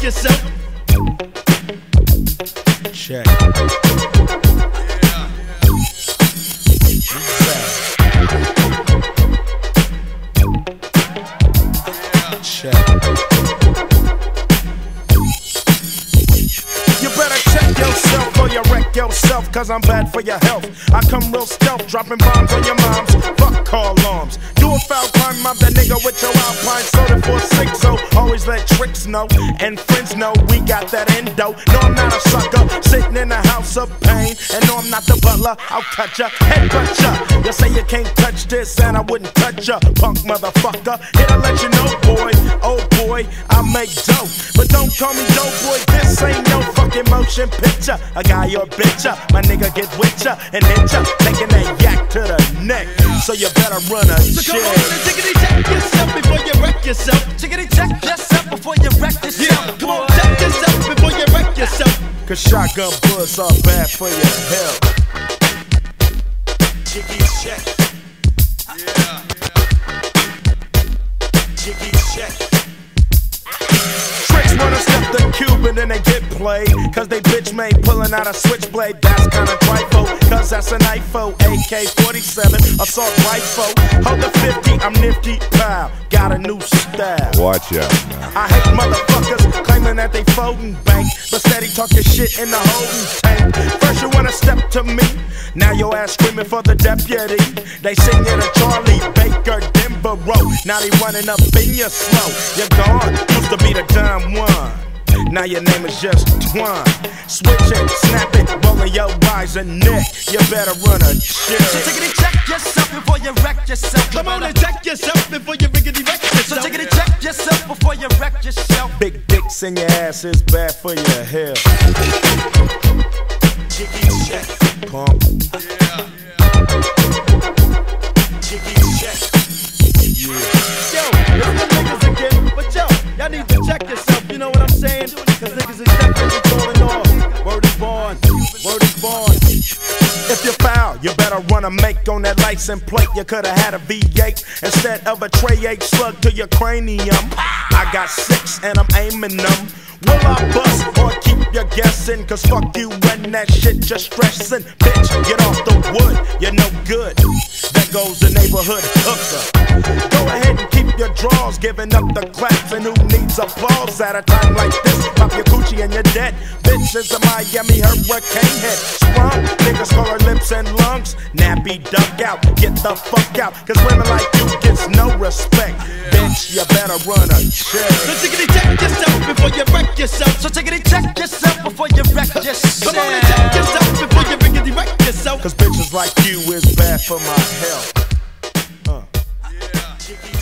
yourself. Check. Check. You better check yourself or you wreck yourself, cause I'm bad for your health. I come real stealth, dropping bombs on your moms. Fuck call alarms. Do a foul crime, mob that nigga with your Alpine soda for 6-0. Always let tricks know, and friends know we got that endo. No, I'm not a sucker, sitting in a house of pain. And no, I'm not the butler, I'll cut ya, headbutt ya. You say you can't touch this, and I wouldn't touch ya, punk motherfucker. Here to let you know, boy, oh boy, I make dope. But don't call me dope, boy, this ain't no fucking motion picture. A guy or bitch ya, my nigga get with ya and hit ya, taking that yak to the neck. So you better run a check. So come on and tickety check yourself before you wreck yourself. Tickety check yourself before you wreck yourself. Yeah, come on, check yourself before you wreck yourself. Cause shotgun bullets are bad for your health. Jiggy check. Yeah. Jiggy check. Tricks wanna step the cube and then they get played, cause they bitch made pulling out a switchblade. That's kinda trifle, cause that's an IFO. AK-47, assault rifle. Hold the 50, I'm nifty, pow. Got a new style. Watch out now. I hate motherfuckers claiming that they folding bank, but steady talking shit in the holding tank. First you wanna step to me, now your ass screaming for the deputy. They sing it a Charlie Baker Denver Road. Now they running up in your slow. You're gone, used to be the dumb one. Now your name is just Twine. Switch it, snap it, rolling your eyes and neck. You better run a check. So tickety check yourself before you wreck yourself. Come on and check yourself before you riggedy wreck yourself. So tickety check yourself before you wreck yourself. Big dicks in your ass is bad for your health. Jiggy check. Pump. Yeah. Jiggy check. Yo, it's the niggas again. But yo, y'all need to check yourself, you know what I'm saying? Cause niggas is definitely falling off. Word is born, word is born. If you foul, you better run a make on that license plate. You could've had a V8 instead of a Tray 8 slug to your cranium. I got 6 and I'm aiming them. Will I bust or keep you guessing? Cause fuck you and that shit you're stressing. Bitch, get off the wood, you're no good. There goes the neighborhood hooker. Go ahead and keep your drawers, giving up the claps. And who needs applause at a time like this? Pop your coochie and you're dead. Bitch is a Miami hurricane head. Sprung, niggas call her lips and lungs. Nappy duck out, get the fuck out. Cause women like you gets no respect. Bitch, you better run a check. So tickety check yourself before you wreck yourself. So tickety check yourself before you wreck yourself. Come on and check yourself before you riggedy wreck yourself. Cause bitches like you is bad for my health. Yeah.